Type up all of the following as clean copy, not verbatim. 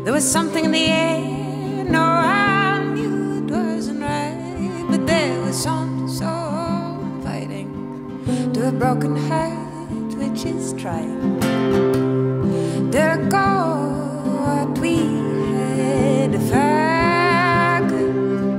There was something in the air, no, I knew it wasn't right, but there was something so inviting to a broken heart which is trying to go what we had if I could.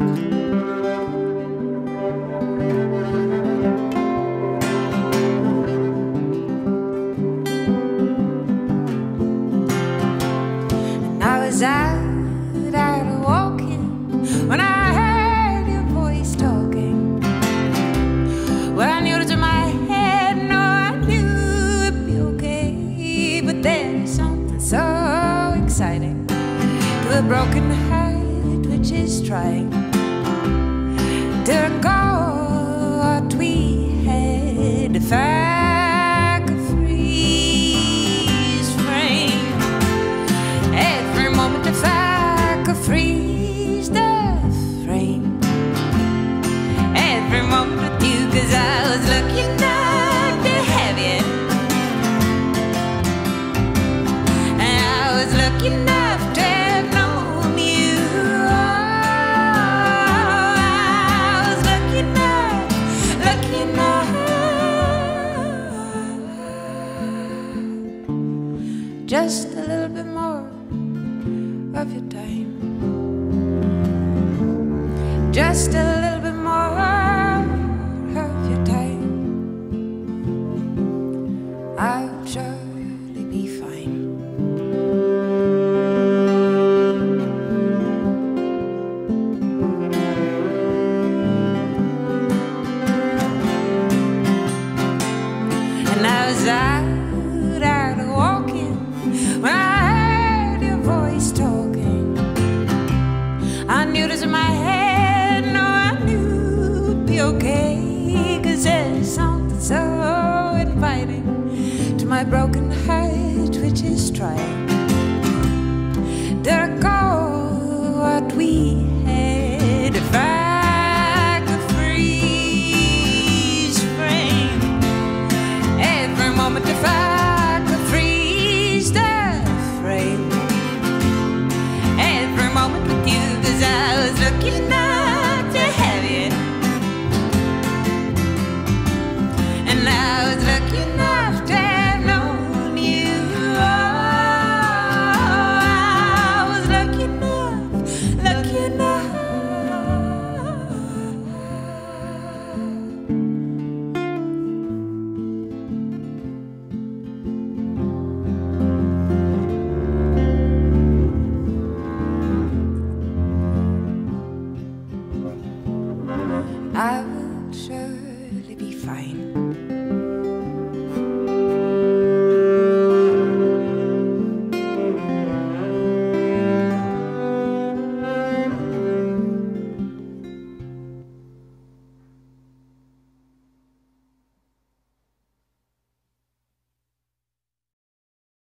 And I was out walking when I heard your voice talking. Well, I knew it was in my head, no, I knew it'd be okay, but there's something so exciting to a broken heart which is trying to go what we had if I could freeze frame every moment, if I could freeze the frame every moment with you, 'cause I was lucky enough to have you, and I was lucky enough to have known you. Oh, I was lucky enough, just a little bit more of your time, just a little bit more of your time. I'll surely be fine. And I was out walking when I heard your voice talking. I knew it was in my head, no, I knew it'd be okay, 'cause there's something so inviting to my broken heart which is trying to go what we